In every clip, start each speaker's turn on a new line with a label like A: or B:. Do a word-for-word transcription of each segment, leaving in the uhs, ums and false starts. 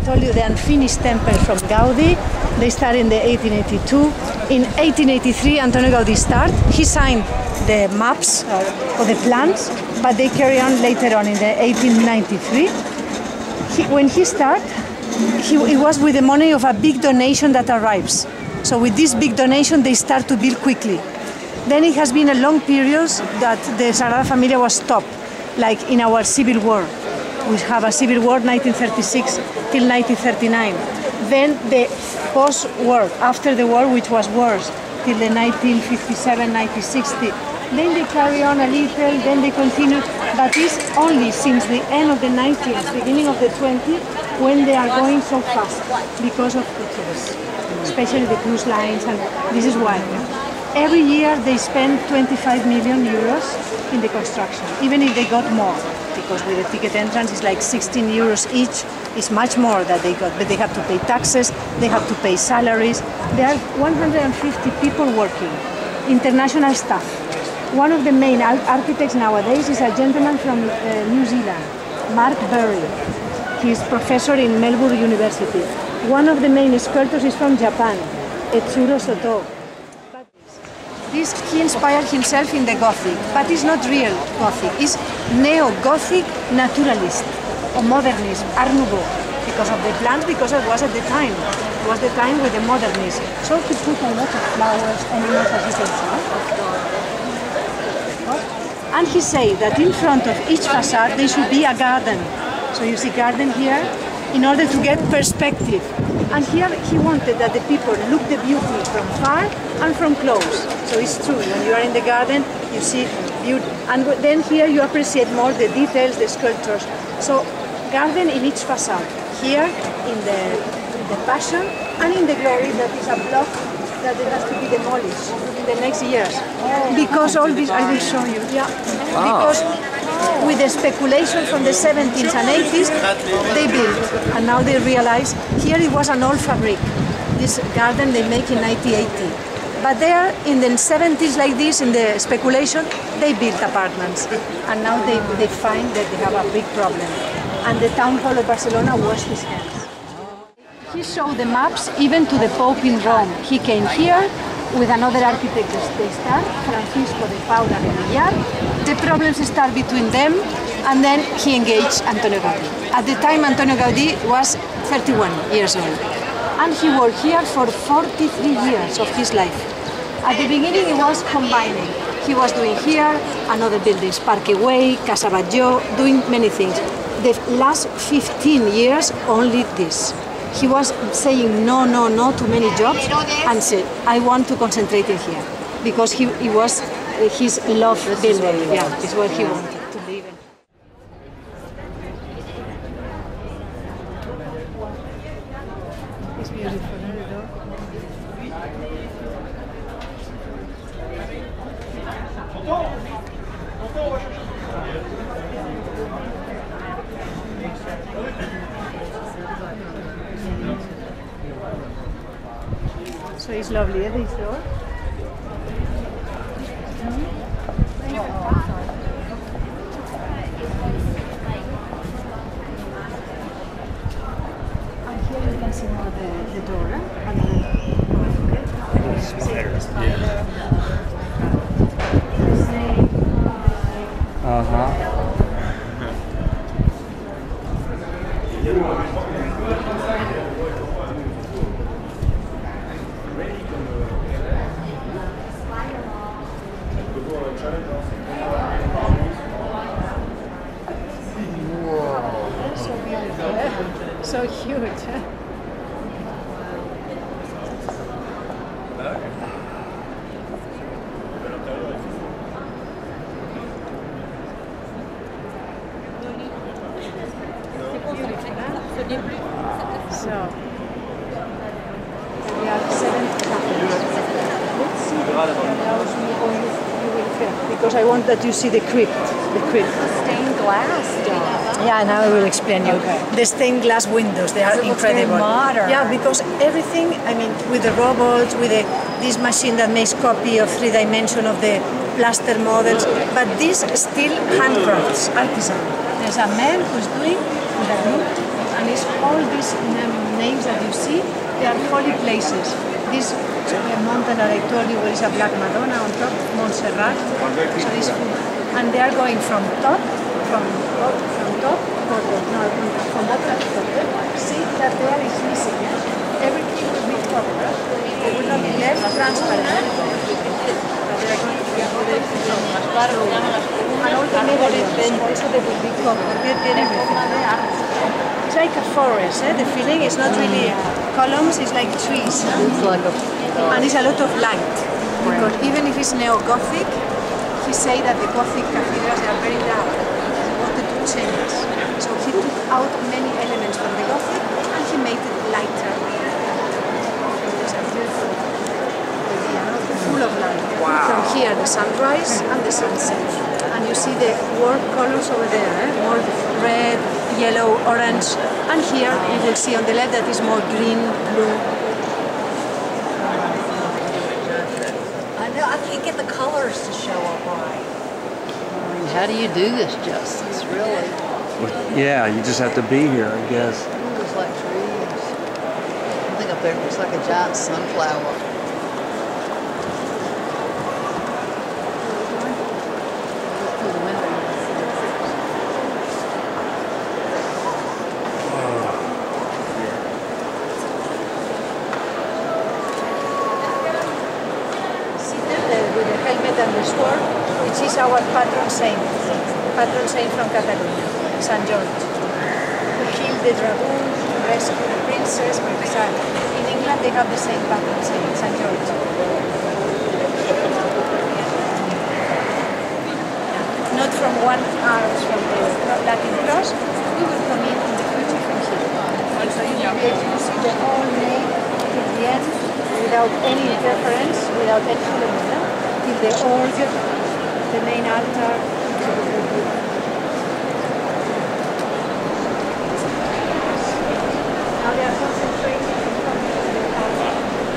A: told you the unfinished temple from Gaudi. They started in the eighteen eighty-two. In eighteen eighty-three, Antonio Gaudi started. He signed the maps or the plans, but they carry on later on in the eighteen ninety-three. He, when he started, he, it was with the money of a big donation that arrives. So with this big donation, they start to build quickly. Then it has been a long period that the Sagrada Familia was stopped, like in our civil war. We have a civil war nineteen thirty-six till nineteen thirty-nine. Then the post-war, after the war, which was worse, till the nineteen fifty-seven, nineteen sixty. Then they carry on a little, then they continue, but it's only since the end of the nineteenth, beginning of the twentieth, when they are going so fast because of the tourists, especially the cruise lines, and this is why. Every year they spend twenty-five million euros in the construction, even if they got more, because with the ticket entrance it's like sixteen euros each. It's much more that they got, but they have to pay taxes, they have to pay salaries. There are one hundred fifty people working, international staff. One of the main architects nowadays is a gentleman from uh, New Zealand, Mark Berry. He is professor in Melbourne University. One of the main sculptors is from Japan, Etsuro Soto. This, he inspired himself in the Gothic, but it's not real Gothic. It's neo-Gothic naturalist or modernism, Art Nouveau, because of the plans, because it was at the time. It was the time with the modernism. So he put a lot of flowers, animals, as you can see. And he said that in front of each facade there should be a garden. So you see garden here, in order to get perspective. And here he wanted that the people look the beauty from far and from close. So it's true, when you are in the garden, you see beauty. And then here you appreciate more the details, the sculptures. So garden in each facade. Here in the, in the Passion and in the Glory, that is a block that it has to be demolished in the next years. Because all this, I will show you. Yeah. Because with the speculation from the seventies and eighties, they built, and now they realize here it was an old fabric. This garden they make in nineteen eighty. But there, in the seventies like this, in the speculation, they built apartments. And now they, they find that they have a big problem. And the town hall of Barcelona washed his hands. He showed the maps even to the Pope in Rome. He came here with another architect, they start, Francisco de Paula de Villar. The problems start between them, and then he engaged Antonio Gaudi. At the time, Antonio Gaudi was thirty-one years old. And he worked here for forty-three years of his life. At the beginning, he was combining. He was doing here, another buildings, Parque Güell, Casa Batlló, doing many things. The last fifteen years, only this. He was saying no, no, no to many jobs and said, I want to concentrate in here. Because he, he was, his love building, yeah, is what he wanted to live in. It's beautiful, So it's lovely, eh, this door? And here you can see more the, the door, eh? And the
B: Uh-huh.
A: So beautiful, eh? So huge, eh? So, we have seven chapels. Let's see the house you will fit, because I want that you see the crypt. The crypt.
C: Stained glass.
A: Yeah, now I will explain you. Okay. The stained glass windows, they are
C: it looks very
A: incredible.
C: modern.
A: Yeah, because everything, I mean, with the robots, with the, this machine that makes copy of three dimension of the plaster models, but this still handcrafts, artisan. There's a man who's doing with a group, And it's all these um, names that you see, they are holy places. This uh, mountain that I told you where is a Black Madonna on top, Montserrat. So this, and they are going from top, from top, from top, or no, from bottom to top. See that there is missing. Everything will be covered. It will not be left transparent. And all the medallions, also they will be covered. It's like a forest, eh? The feeling is not really columns, it's like trees.
B: It's like a,
A: and it's a lot of light. Because even if it's neo-Gothic, he say that the Gothic cathedrals are very dark. He wanted to change. So he took out many elements from the Gothic and he made it lighter. It's a beautiful idea, no? Full of light.
B: Wow.
A: From here, the sunrise and the sunset. And you see the warm colors over there, eh? More red, yellow, orange. And here you will see on the left that is more green, blue.
B: I know, I can't get the colors to show up right. How do you do this justice, really?
C: Yeah, you just have to be here, I guess.
B: It looks like trees. I think up there it looks like a giant sunflower.
A: Which is our patron saint, patron saint from Catalonia, Saint George, who killed the dragoon, rescued the princess. In England they have the same patron saint, Saint George. Not from one arm from the Latin cross, we will come in in the future from here. So you will be able to see the whole nave till the end, without any interference, without any phenomenon, till the organ, the main altar. Now they are concentrating on the altar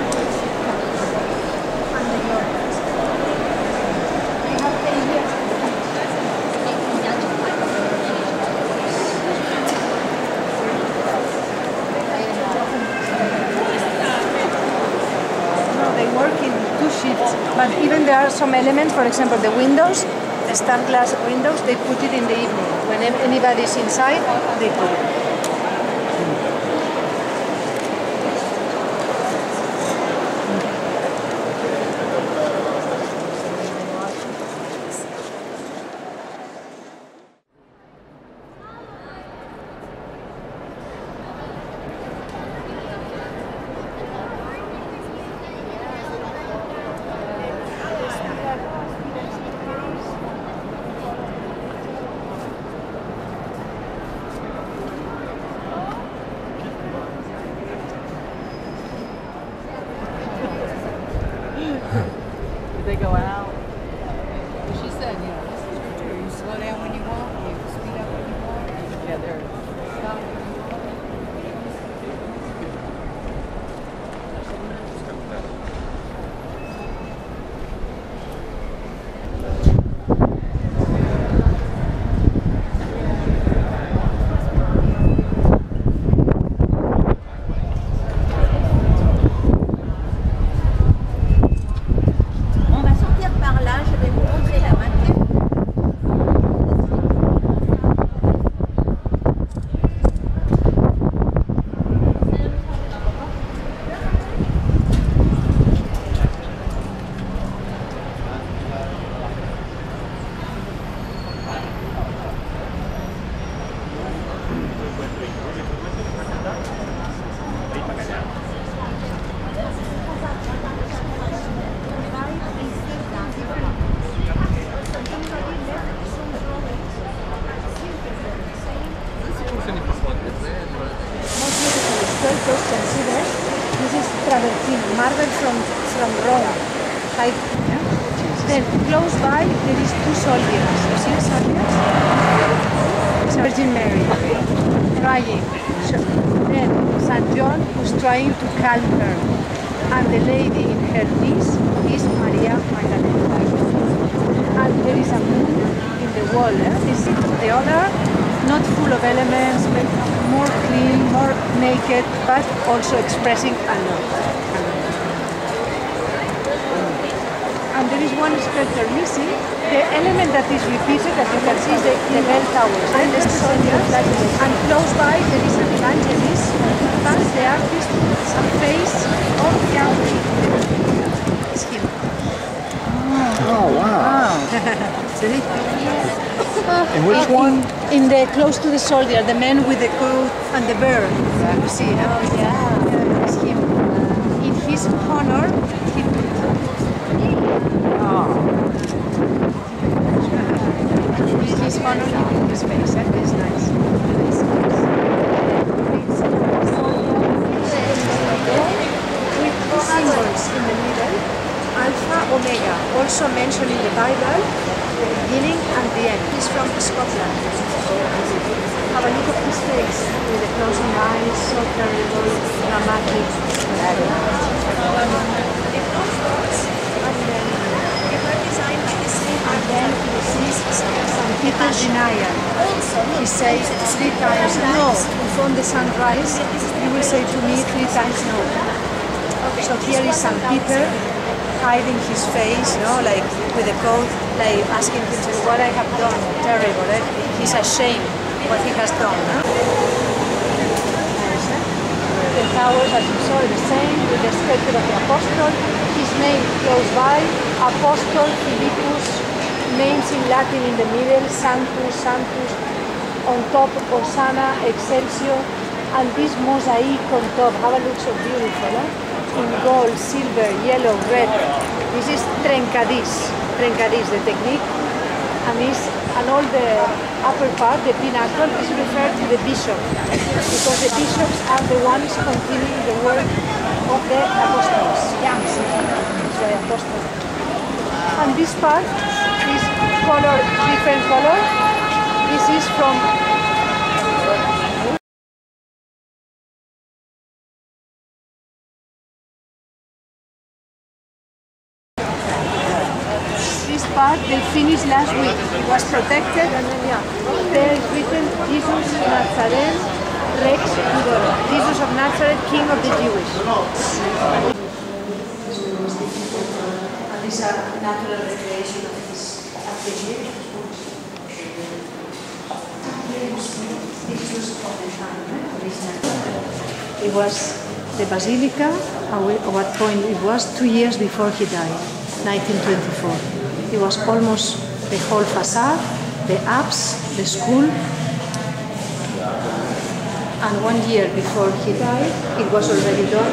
A: and the organs. We have ten years. No, they work in two shifts, but even there are some elements, for example, the windows, the stained glass windows, they put it in the evening. When anybody is inside, they put it.
B: Did they go out? Well, she said, you know, this is your tour. You slow down when you want, you speed up when you want. Yeah, they're stop when you want. This is travertine, marble from, from Rome. Like, yeah. Then close by there is two soldiers. You see the soldiers? It's Virgin Mary crying. So, then Saint John was trying to calm her. And the lady in her knees is Maria Magdalena. And there is a moon in the wall. Eh? This is the other
A: not full of elements, but more clean, more naked, but also expressing a lot. And there is one sculpture missing. The element that is repeated, that you can see, is the, the bell towers. And, the soldiers, and close by there is an evangelist, but the artist puts a face of Gaudi. It's him.
C: Oh, wow.
A: See?
C: And which
A: in,
C: one?
A: In, in the close to the soldier, the man with the coat and the bird. You see, no?
B: Oh, yeah.
A: Yeah, it's him. In his honor, he put.
C: Oh.
A: In his honor, he put his face. Eh? It's nice. It's nice. With symbols in the middle, Alpha, Omega, also mentioned in the Bible, the beginning and the end. He's from Scotland. Have a look at his face with the closing eyes, so terrible, dramatic. And then he sees some people denial. He says three times no. From the sunrise, you will say to me three times no. So here is Saint Peter hiding his face, you know, like with a coat, like asking him what I have done, terrible. Eh? He's ashamed what he has done. Huh? The towers, as you saw, the same with the sculpture of the apostle. His name close by, Apostle Philippus, names in Latin in the middle, Sanctus, Sanctus, on top Hosanna, Excelsior, and this mosaic on top. Have a look, so beautiful, eh? In gold, silver, yellow, red. This is trencadís, trencadís, the technique, and is and all the upper part, the pinnacle, is referred to the bishop, because the bishops are the ones continuing the work of the apostles. So the apostles. And this part is color, different color. This is from part they finished last week. It was protected, and then yeah, there is written Jesus Nazareth Rex Judor. Jesus of Nazareth, King of the Jewish. And this is a natural recreation of his attributes. Pictures of the time, original. It was the Basilica, at what point it was two years before he died, nineteen twenty-four. It was almost the whole facade, the apse, the school. And one year before he died, it was already done.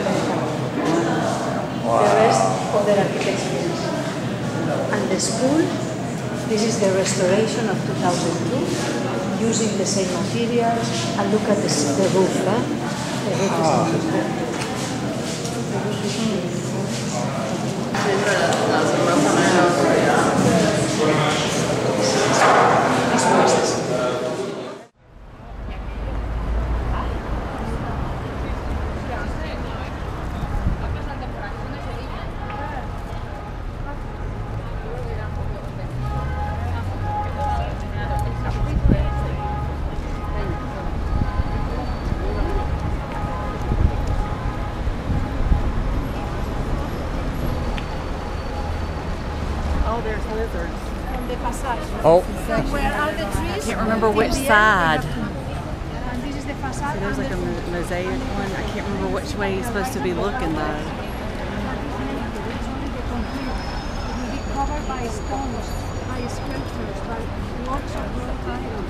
A: The rest of the architects finished. And the school, this is the restoration of two thousand two, using the same materials. And look at this, the roof. Eh? The roof is beautiful. The roof is beautiful.
C: Oh.
A: Where are the trees?
D: I can't remember which side.
A: And this is the facade.
D: So there's like a mosaic one. I can't remember which way you're supposed to be looking though.
A: It will be covered by stones, by sculptures, by lots of wrought iron.